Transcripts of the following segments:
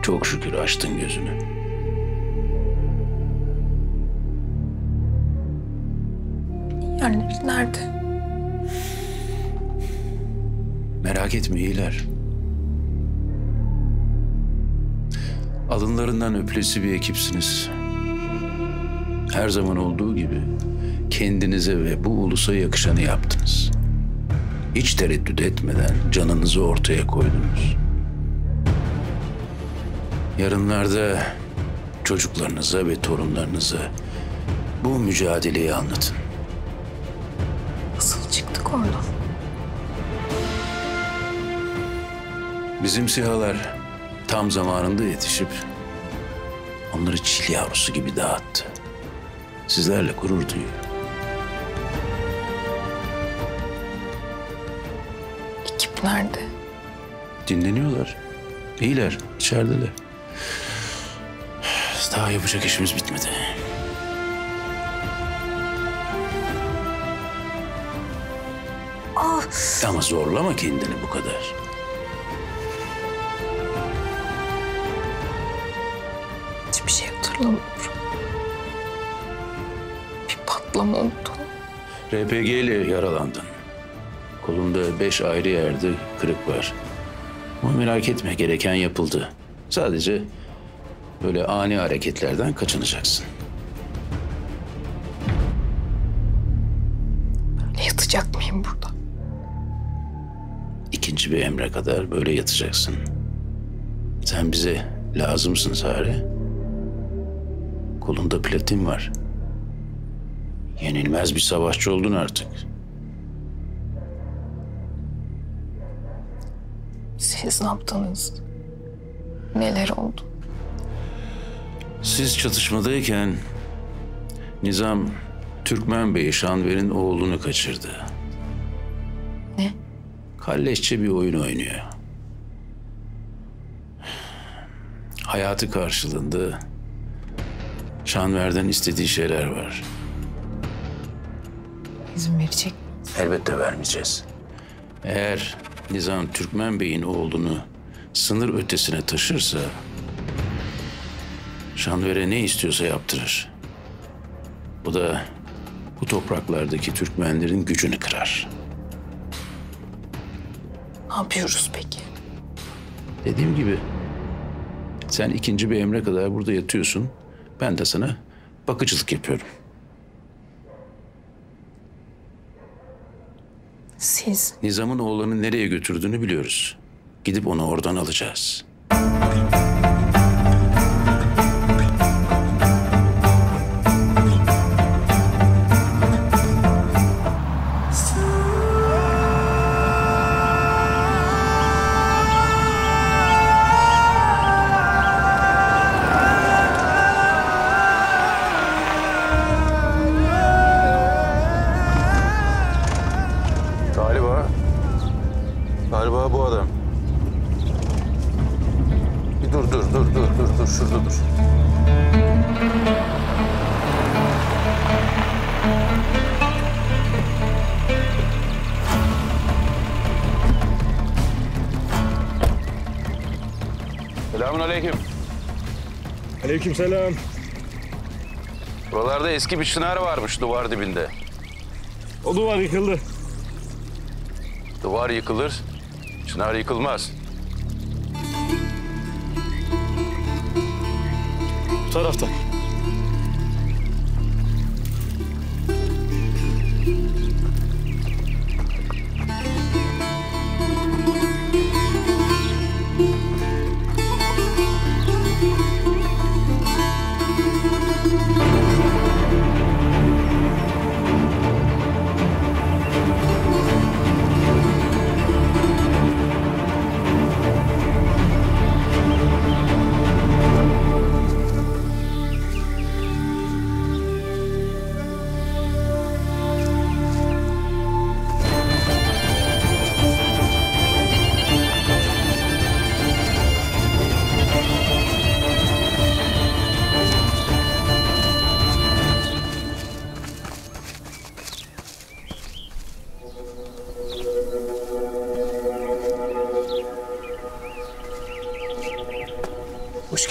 Çok şükür açtın gözünü. Yerleri nerede? Merak etme, iyiler. Alınlarından öpülesi bir ekipsiniz. Her zaman olduğu gibi kendinize ve bu ulusa yakışanı yaptınız. Hiç tereddüt etmeden canınızı ortaya koydunuz. Yarınlarda çocuklarınıza ve torunlarınıza bu mücadeleyi anlatın. Nasıl çıktık oradan? Bizim SİHA'lar tam zamanında yetişip onları çil yavrusu gibi dağıttı. Sizlerle gurur duyuyor. Ekip nerede? Dinleniyorlar. İyiler, içerideler. Daha yapacak işimiz bitmedi. Ah! Ama zorlama kendini bu kadar. Hiçbir şey hatırlamıyorum. Bir patlama oldu. RPG ile yaralandın. Kolunda 5 ayrı yerde kırık var. Ama merak etme, gereken yapıldı. Sadece böyle ani hareketlerden kaçınacaksın. Böyle yatacak mıyım burada? İkinci bir emre kadar böyle yatacaksın. Sen bize lazımsın Sare. Kolunda platin var. Yenilmez bir savaşçı oldun artık. Siz ne yaptınız? Neler oldu? Siz çatışmadayken Nizam Türkmen Bey Şanver'in oğlunu kaçırdı. Ne? Kalleşçe bir oyun oynuyor. Hayatı karşılığında Şanver'den istediği şeyler var. İzin verecek mi? Elbette vermeyeceğiz. Eğer Nizam Türkmen Bey'in oğlunu sınır ötesine taşırsa Şanver'e ne istiyorsa yaptırır. Bu da bu topraklardaki Türkmenlerin gücünü kırar. Ne yapıyoruz peki? Dediğim gibi sen ikinci bir emre kadar burada yatıyorsun. Ben de sana bakıcılık yapıyorum. Siz? Nizam'ın oğlanı nereye götürdüğünü biliyoruz. Gidip onu oradan alacağız. Galiba bu adam. Bir dur şurada dur. Selamünaleyküm. Aleykümselam. Buralarda eski bir çınar varmış duvar dibinde. O duvar yıkıldı. Duvar yıkılır, çınar yıkılmaz. Bu tarafta.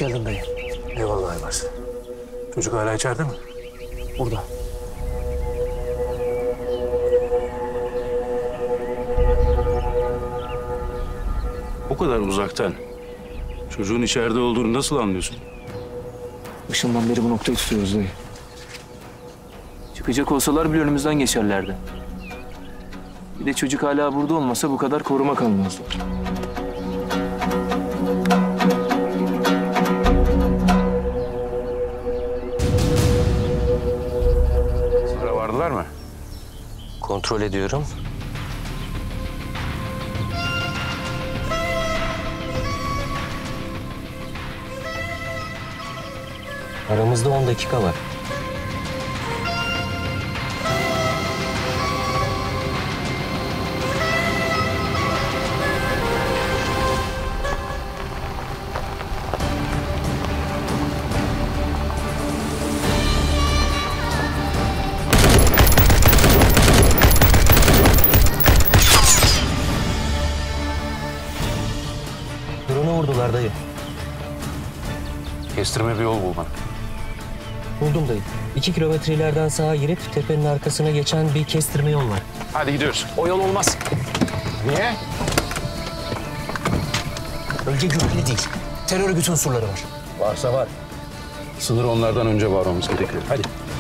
geldin dayı. Eyvallah Aybars. Çocuk hala içeride mi? Burada. O kadar uzaktan çocuğun içeride olduğunu nasıl anlıyorsun? Başından beri bu noktayı tutuyoruz dayı. Çıkacak olsalar bile önümüzden geçerlerdi. Bir de çocuk hala burada olmasa bu kadar koruma kalmazdı. Sonra vardılar mı? Kontrol ediyorum. Aramızda 10 dakika var. Drone'u vurdular dayı. Kestirme bir yol bul bana. Buldum dayı. 2 kilometre ileriden sağa girip tepenin arkasına geçen bir kestirme yol var. Hadi gidiyoruz. O yol olmaz. Niye? Bölge güvenli değil. Terör örgütü unsurları var. Varsa var. Sınır onlardan önce varmamız gerekiyor. Hadi.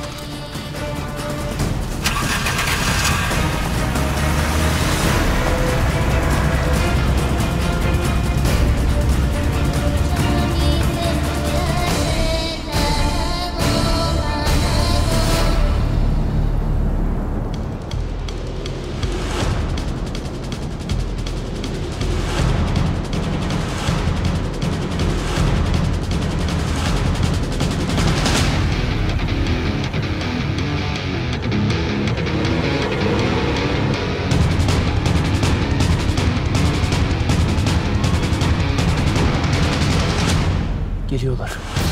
Geliyorlar.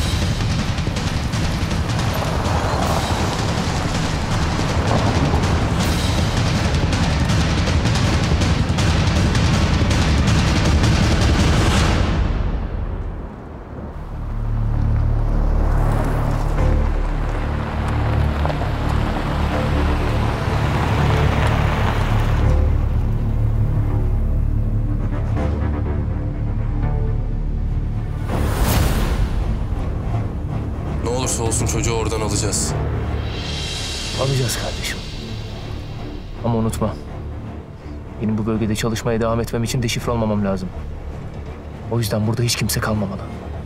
Ne olursa olsun çocuğu oradan alacağız. Alacağız kardeşim. Ama unutma. Benim bu bölgede çalışmaya devam etmem için deşifre olmamam lazım. O yüzden burada hiç kimse kalmamalı.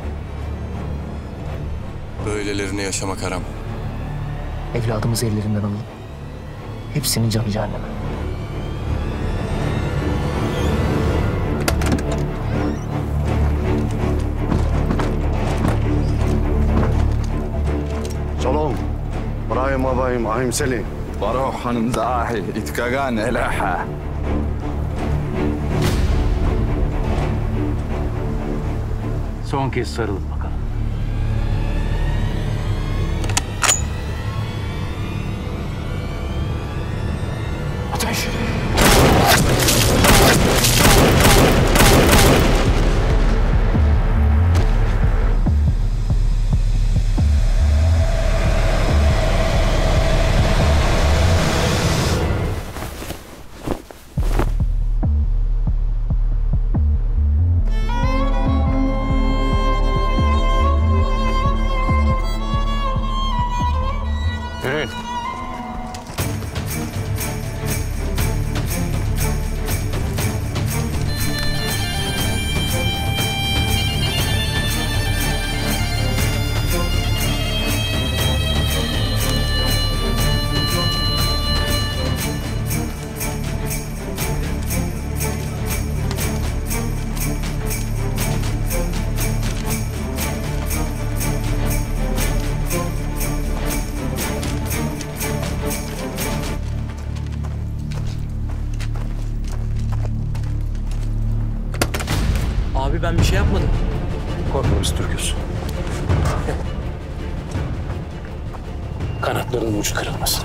Böylelerini yaşamak haram. Evladımızı ellerinden alalım. Hepsinin canı cehenneme. Shalom. Brahim abayim ahim selim. بروح نزاحي اتكاغان إلها Son kez sarılın bakalım. Ateş! Yürüyün. Abi ben bir şey yapmadım. Korkma biz Türk'üz. Kanatlarının ucu kırılmasın.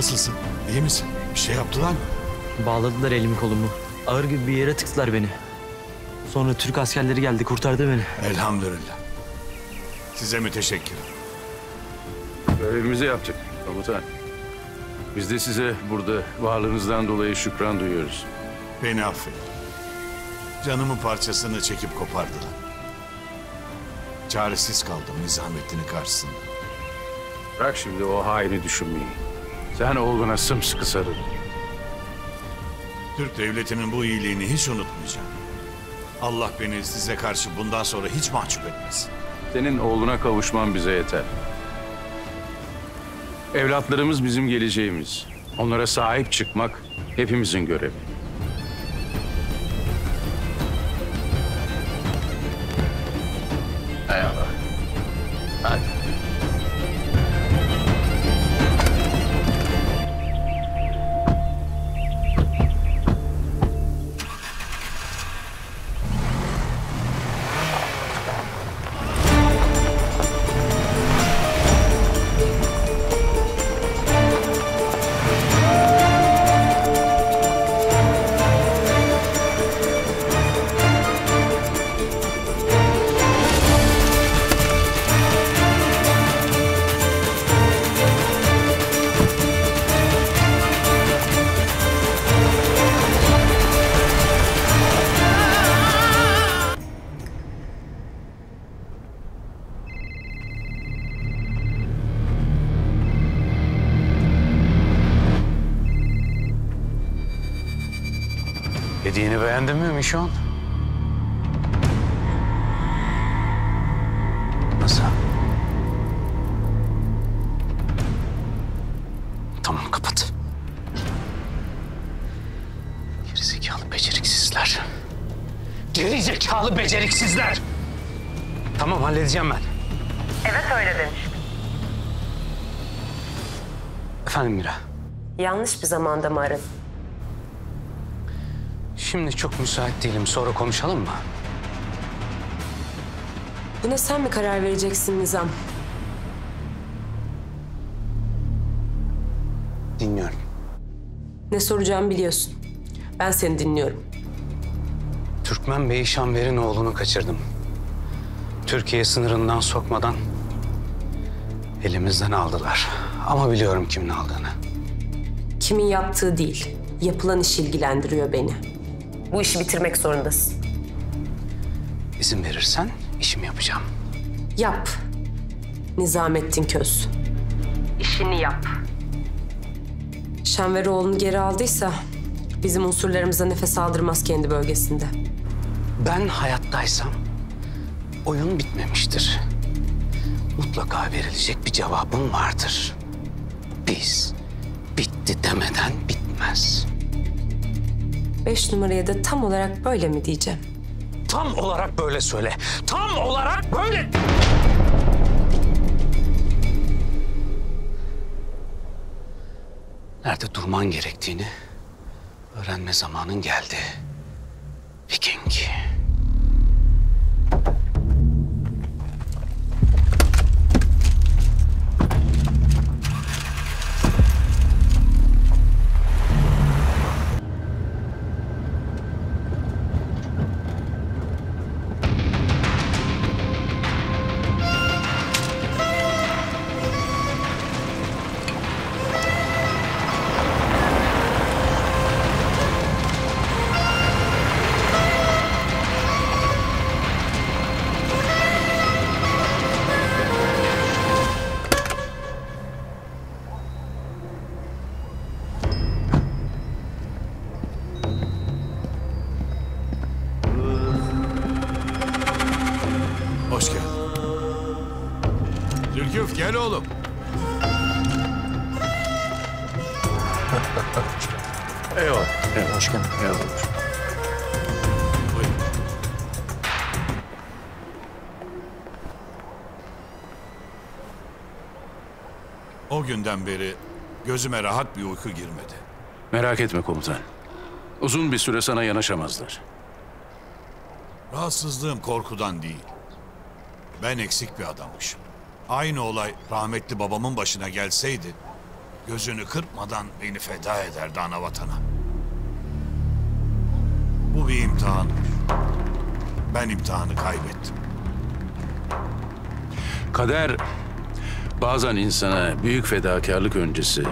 Nasılsın? İyi misin? Bir şey yaptılar mı? Bağladılar elimi kolumu. Ağır gibi bir yere tıktılar beni. Sonra Türk askerleri geldi, kurtardı beni. Elhamdülillah. Size müteşekkirim. Görevimizi yaptık komutan. Biz de size burada varlığınızdan dolayı şükran duyuyoruz. Beni affedin. Canımın parçasını çekip kopardılar. Çaresiz kaldım Nizamettin'in karşısında. Bırak şimdi o haini düşünmeyi. Sen oğluna sımsıkı sarıl. Türk devletinin bu iyiliğini hiç unutmayacağım. Allah beni size karşı bundan sonra hiç mahcup etmesin. Senin oğluna kavuşman bize yeter. Evlatlarımız bizim geleceğimiz. Onlara sahip çıkmak hepimizin görevi. Eyvallah. Hadi. Hediyeni beğendin mi Mişon? Nasıl? Tamam, kapat. Gerizekalı beceriksizler. Gerizekalı beceriksizler! Tamam, halledeceğim ben. Evet, öyle demiş. Efendim Mira? Yanlış bir zamanda mı aradın? Şimdi çok müsait değilim. Sonra konuşalım mı? Buna sen mi karar vereceksin Nizam? Dinliyorum. Ne soracağımı biliyorsun. Ben seni dinliyorum. Türkmen Bey Şanver'in oğlunu kaçırdım. Türkiye sınırından sokmadan elimizden aldılar. Ama biliyorum kimin aldığını. Kimin yaptığı değil, yapılan iş ilgilendiriyor beni. Bu işi bitirmek zorundasın. İzin verirsen işimi yapacağım. Yap. Nizamettin Köz. İşini yap. Şenveroğlu'nu geri aldıysa bizim unsurlarımıza nefes aldırmaz kendi bölgesinde. Ben hayattaysam oyun bitmemiştir. Mutlaka verilecek bir cevabım vardır. Biz bitti demeden bitmez. 5 numaraya da tam olarak böyle mi diyeceğim? Tam olarak böyle söyle. Tam olarak böyle. Nerede durman gerektiğini öğrenme zamanın geldi. Viking. Hoş geldin. Zülküf gel oğlum. Eyvallah. Hoş geldin. Eyvallah. Buyurun. O günden beri gözüme rahat bir uyku girmedi. Merak etme komutan. Uzun bir süre sana yanaşamazlar. Rahatsızlığım korkudan değil. Ben eksik bir adammışım. Aynı olay rahmetli babamın başına gelseydi gözünü kırpmadan beni feda ederdi ana vatana. Bu bir imtihandır. Ben imtihanı kaybettim. Kader bazen insana büyük fedakarlık öncesi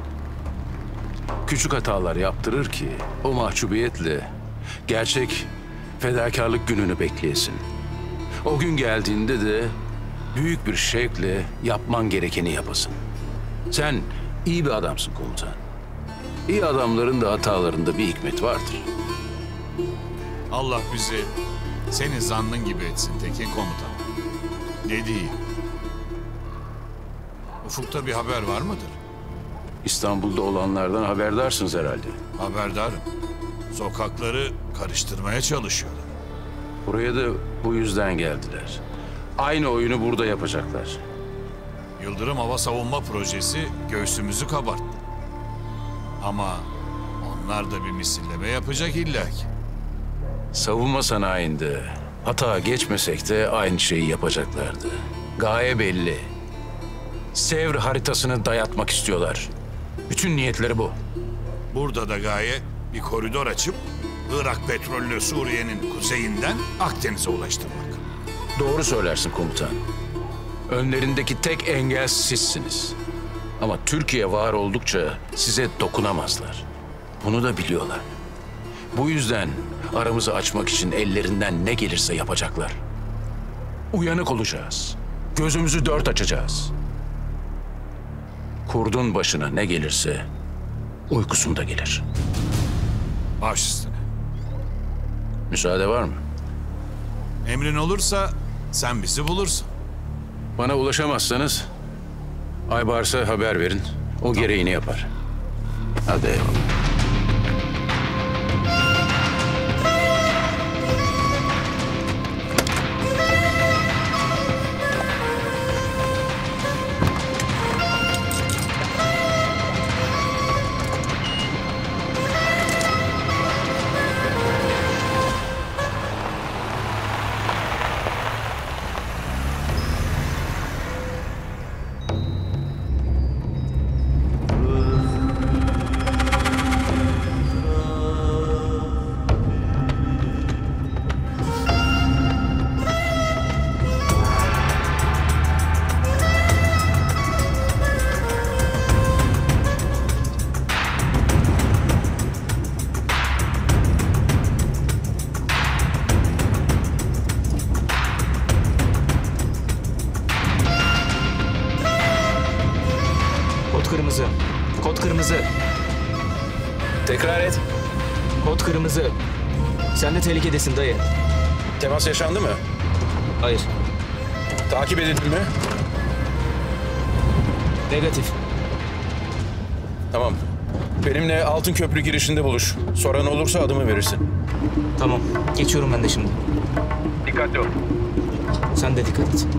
küçük hatalar yaptırır ki o mahcubiyetle gerçek fedakarlık gününü bekleyesin. O gün geldiğinde de büyük bir şevkle yapman gerekeni yapasın. Sen iyi bir adamsın komutan. İyi adamların da hatalarında bir hikmet vardır. Allah bizi senin zannın gibi etsin Tekin komutan. Ne diyeyim? Ufukta bir haber var mıdır? İstanbul'da olanlardan haberdarsınız herhalde. Haberdarım. Sokakları karıştırmaya çalışıyorlar. Buraya da bu yüzden geldiler. Aynı oyunu burada yapacaklar. Yıldırım Hava Savunma Projesi göğsümüzü kabarttı. Ama onlar da bir misilleme yapacak illaki. Savunma sanayinde hata geçmesek de aynı şeyi yapacaklardı. Gaye belli. Sevr haritasını dayatmak istiyorlar. Bütün niyetleri bu. Burada da gaye bir koridor açıp Irak petrolünü Suriye'nin kuzeyinden Akdeniz'e ulaştırmak. Doğru söylersin komutan. Önlerindeki tek engel sizsiniz. Ama Türkiye var oldukça size dokunamazlar. Bunu da biliyorlar. Bu yüzden aramızı açmak için ellerinden ne gelirse yapacaklar. Uyanık olacağız. Gözümüzü dört açacağız. Kurdun başına ne gelirse uykusunda gelir. Baş üstüne. Müsaade var mı? Emrin olursa sen bizi bulursun. Bana ulaşamazsanız Aybars'a haber verin. O gereğini yapar. Hadi eyvallah. Kod kırmızı. Kod kırmızı. Tekrar et. Kod kırmızı. Sen de tehlikedesin dayı. Temas yaşandı mı? Hayır. Takip edildin mi? Negatif. Tamam. Benimle Altın Köprü girişinde buluş. Soran olursa adımı verirsin. Tamam. Geçiyorum ben de şimdi. Dikkatli ol. Sen de dikkat et.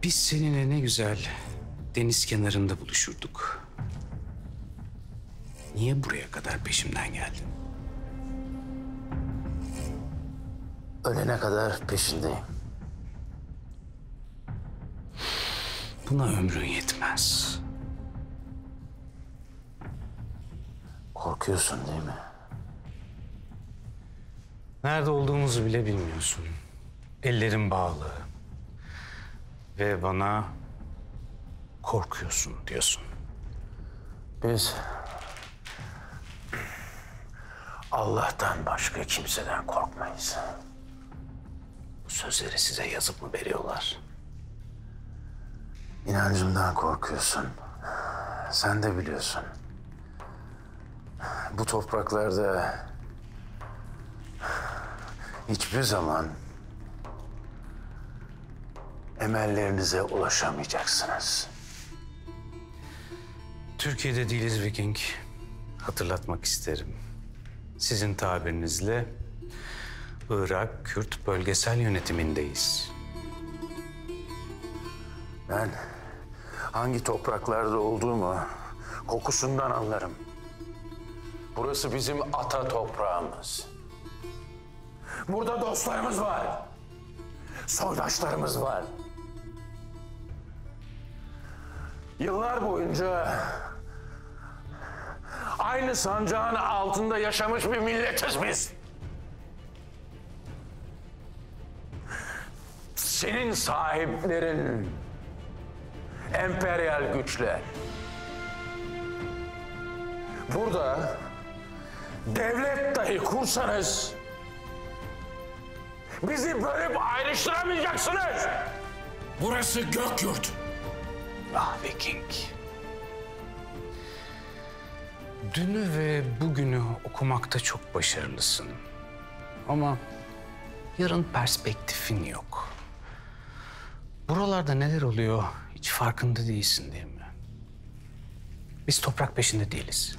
Biz seninle ne güzel deniz kenarında buluşurduk. Niye buraya kadar peşimden geldin? Ölene kadar peşindeyim. Buna ömrün yetmez. Korkuyorsun değil mi? Nerede olduğumuzu bile bilmiyorsun. Ellerim bağlı. Ve bana korkuyorsun diyorsun. Biz Allah'tan başka kimseden korkmayız. Bu sözleri size yazıp mı veriyorlar? İnancımdan korkuyorsun. Sen de biliyorsun. Bu topraklarda hiçbir zaman emellerinize ulaşamayacaksınız. Türkiye'de değiliz Viking. Hatırlatmak isterim. Sizin tabirinizle Irak Kürt bölgesel yönetimindeyiz. Ben hangi topraklarda olduğumu kokusundan anlarım. Burası bizim ata toprağımız. Burada dostlarımız var. Soydaşlarımız var. Yıllar boyunca aynı sancağın altında yaşamış bir milletiz biz. Senin sahiplerin emperyal güçler. Burada devlet dahi kursanız bizi bölüp ayrıştıramayacaksınız. Burası Gökyurt. Ah Viking. Dünü ve bugünü okumakta çok başarılısın. Ama yarın perspektifin yok. Buralarda neler oluyor hiç farkında değilsin değil mi? Biz toprak peşinde değiliz.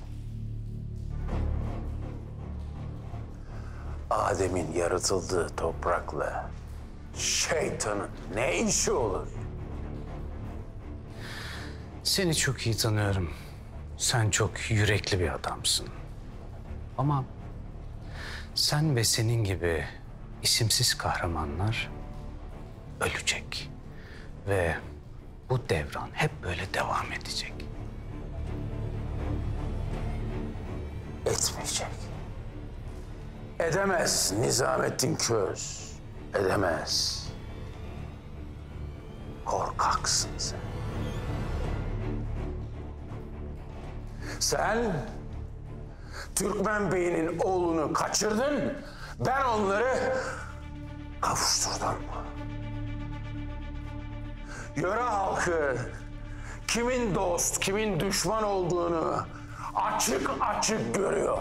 Adem'in yaratıldığı toprakla şeytanın ne işi olur? Seni çok iyi tanıyorum. Sen çok yürekli bir adamsın. Ama sen ve senin gibi isimsiz kahramanlar ölecek. Ve bu devran hep böyle devam edecek. Etmeyecek. Edemez Nizamettin Köz. Edemez. Korkaksın sen. Sen Türkmen Bey'inin oğlunu kaçırdın. Ben onları kavuşturdum. Yöre halkı kimin dost, kimin düşman olduğunu açık açık görüyor.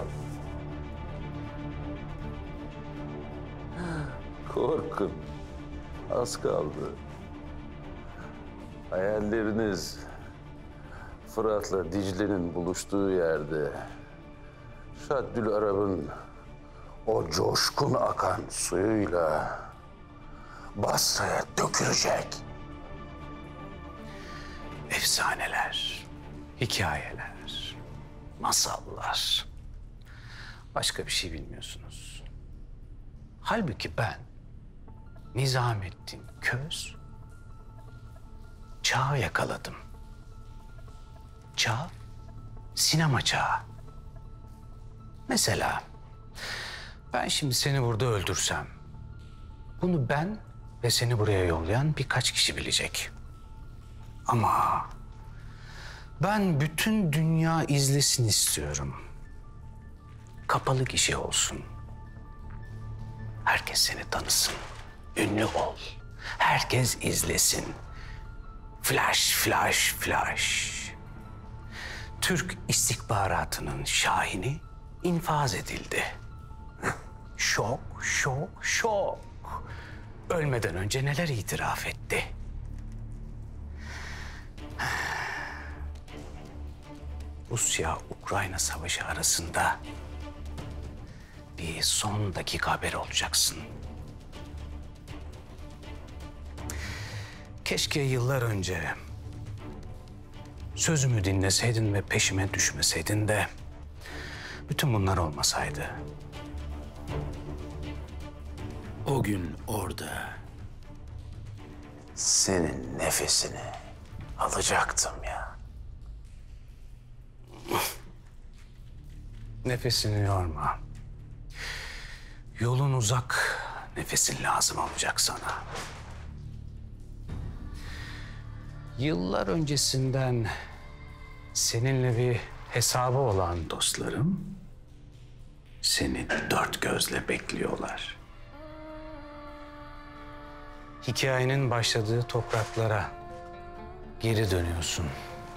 Korkun. Az kaldı. Hayalleriniz Fırat'la Dicle'nin buluştuğu yerde Şaddül Arap'ın o coşkun akan suyuyla Basra'ya dökülecek. Efsaneler, hikayeler, masallar. Başka bir şey bilmiyorsunuz. Halbuki ben Nizamettin Köz çağı yakaladım. Çağ, sinema çağı. Mesela ben şimdi seni burada öldürsem, bunu ben ve seni buraya yollayan birkaç kişi bilecek. Ama ben bütün dünya izlesin istiyorum. Kapalı gişe olsun. Herkes seni tanısın. Ünlü ol. Herkes izlesin. Flash, flash, flash. Türk istihbaratının şahini infaz edildi. Şok, şok, şok. Ölmeden önce neler itiraf etti? Rusya-Ukrayna savaşı arasında bir son dakika haberi olacaksın. Keşke yıllar önce sözümü dinleseydin ve peşime düşmeseydin de bütün bunlar olmasaydı. O gün orada senin nefesini alacaktım ya. Nefesini yorma. Yolun uzak, nefesin lazım olacak sana. Yıllar öncesinden seninle bir hesabı olan dostlarım seni dört gözle bekliyorlar. Hikayenin başladığı topraklara geri dönüyorsun.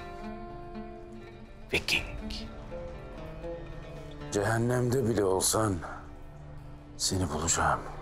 Viking. Cehennemde bile olsan seni bulacağım.